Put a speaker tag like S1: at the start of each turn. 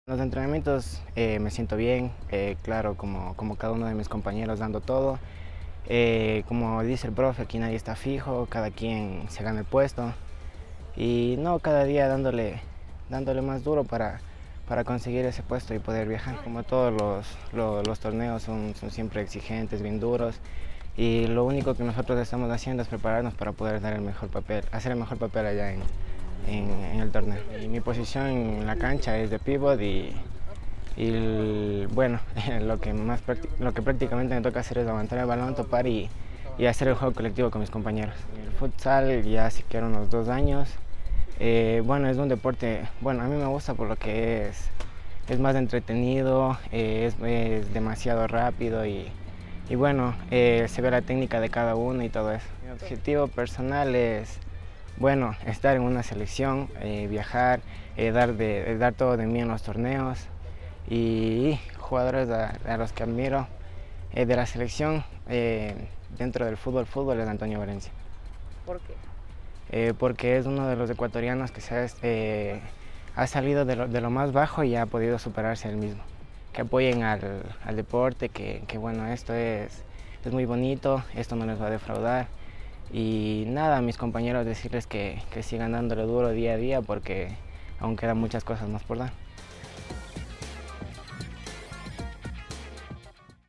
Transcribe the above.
S1: En los entrenamientos me siento bien, claro, como cada uno de mis compañeros dando todo. Como dice el profe, aquí nadie está fijo, cada quien se gana el puesto. Y no, cada día dándole más duro para conseguir ese puesto y poder viajar. Como todos los torneos son siempre exigentes, bien duros. Y lo único que nosotros estamos haciendo es prepararnos para poder dar el mejor papel, hacer el mejor papel allá en el torneo. Y mi posición en la cancha es de pivot bueno, lo que prácticamente me toca hacer es levantar el balón, topar y hacer el juego colectivo con mis compañeros. El futsal ya sí quiero unos 2 años. Bueno, es un deporte, bueno, a mí me gusta por lo que es más entretenido, es demasiado rápido y bueno, se ve la técnica de cada uno y todo eso. Mi objetivo personal es, bueno, estar en una selección, viajar, dar todo de mí en los torneos y jugadores a los que admiro de la selección dentro del fútbol es Antonio Valencia.
S2: ¿Por qué?
S1: Porque es uno de los ecuatorianos que ha salido de lo más bajo y ha podido superarse él mismo. Que apoyen al deporte, que bueno, esto es muy bonito, esto no les va a defraudar. Y nada, a mis compañeros decirles que sigan dándole duro día a día porque aún quedan muchas cosas más por dar.